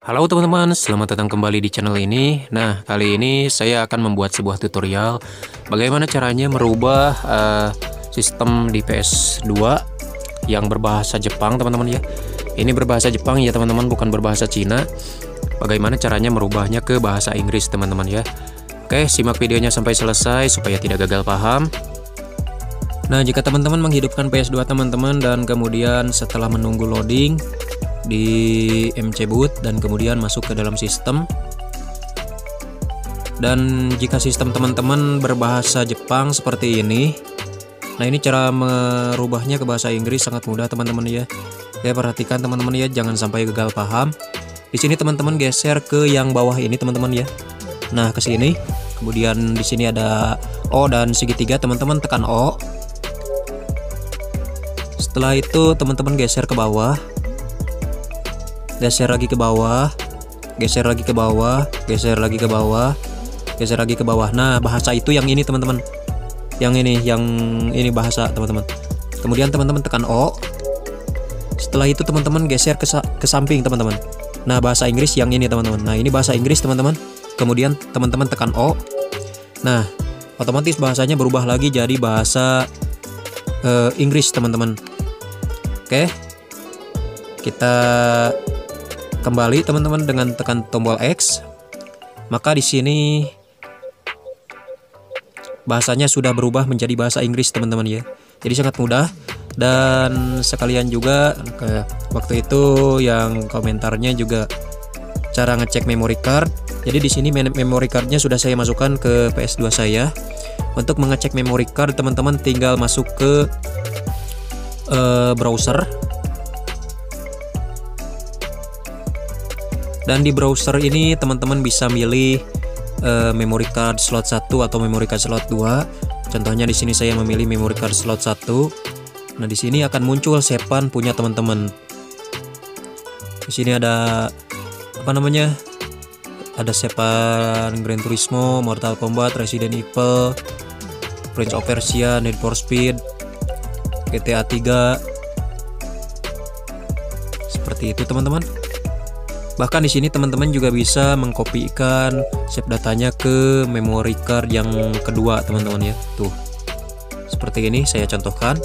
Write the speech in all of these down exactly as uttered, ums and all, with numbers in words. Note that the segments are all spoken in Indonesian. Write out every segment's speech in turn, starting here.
Halo teman-teman, selamat datang kembali di channel ini. Nah, kali ini saya akan membuat sebuah tutorial bagaimana caranya merubah uh, sistem di P S dua yang berbahasa Jepang, teman-teman ya. Ini berbahasa Jepang ya, teman-teman, bukan berbahasa Cina. Bagaimana caranya merubahnya ke bahasa Inggris, teman-teman ya. Oke, simak videonya sampai selesai supaya tidak gagal paham. Nah, jika teman-teman menghidupkan P S dua teman-teman dan kemudian setelah menunggu loading di M C boot dan kemudian masuk ke dalam sistem, dan jika sistem teman-teman berbahasa Jepang seperti ini, nah ini cara merubahnya ke bahasa Inggris sangat mudah teman-teman ya. Oke, perhatikan teman-teman ya, jangan sampai gagal paham. Di sini teman-teman geser ke yang bawah ini teman-teman ya. Nah, ke sini, kemudian di sini ada O dan segitiga, teman-teman tekan O. Setelah itu teman-teman geser ke bawah, geser lagi ke bawah, geser lagi ke bawah, geser lagi ke bawah, geser lagi ke bawah. Nah, bahasa itu yang ini teman-teman, yang ini, yang ini bahasa teman-teman. Kemudian teman-teman tekan O. Setelah itu teman-teman geser ke, ke samping teman-teman. Nah, bahasa Inggris yang ini teman-teman. Nah, ini bahasa Inggris teman-teman. Kemudian teman-teman tekan O. Nah, otomatis bahasanya berubah lagi jadi bahasa uh, Inggris teman-teman. Oke, kita kembali teman-teman dengan tekan tombol X, maka di sini bahasanya sudah berubah menjadi bahasa Inggris teman-teman ya. Jadi sangat mudah. Dan sekalian juga ke waktu itu yang komentarnya juga cara ngecek memory card. Jadi di sini memory cardnya sudah saya masukkan ke P S dua saya. Untuk mengecek memory card teman-teman tinggal masuk ke uh, browser. Dan di browser ini teman-teman bisa milih uh, memory card slot satu atau memory card slot dua. Contohnya di sini saya memilih memory card slot satu. Nah, di sini akan muncul sepan punya teman-teman. Di sini ada apa namanya? Ada sepan Gran Turismo, Mortal Kombat, Resident Evil, Prince of Persia, Need for Speed, G T A tiga. Seperti itu teman-teman. Bahkan di sini teman-teman juga bisa mengkopikan save datanya ke memory card yang kedua teman-teman ya. Tuh, seperti ini saya contohkan.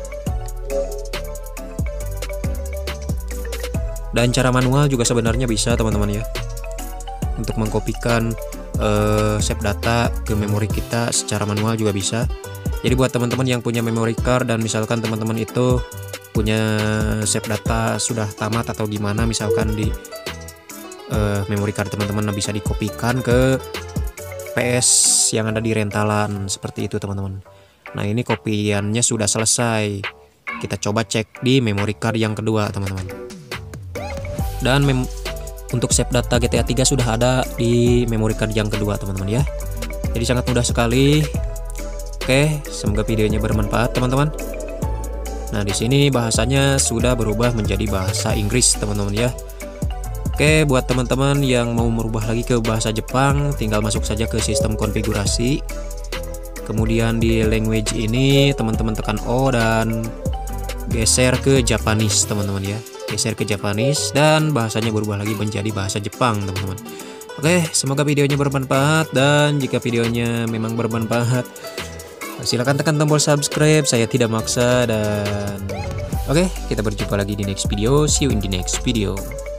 Dan cara manual juga sebenarnya bisa teman-teman ya, untuk mengkopikan uh, save data ke memori kita secara manual juga bisa. Jadi buat teman-teman yang punya memory card dan misalkan teman-teman itu punya save data sudah tamat atau gimana, misalkan di Uh, memory card teman-teman bisa dikopikan ke P S yang ada di rentalan seperti itu teman-teman. Nah, ini kopiannya sudah selesai. Kita coba cek di memory card yang kedua teman-teman. Dan mem untuk save data G T A tiga sudah ada di memory card yang kedua teman-teman ya. Jadi sangat mudah sekali. Oke, semoga videonya bermanfaat teman-teman. Nah, di sini bahasanya sudah berubah menjadi bahasa Inggris teman-teman ya. Oke, buat teman-teman yang mau merubah lagi ke bahasa Jepang, tinggal masuk saja ke sistem konfigurasi. Kemudian di language ini teman-teman tekan O dan geser ke Japanese teman-teman ya. Geser ke Japanese dan bahasanya berubah lagi menjadi bahasa Jepang teman-teman. Oke, semoga videonya bermanfaat, dan jika videonya memang bermanfaat, silakan tekan tombol subscribe, saya tidak maksa. Dan oke, kita berjumpa lagi di next video. See you in the next video.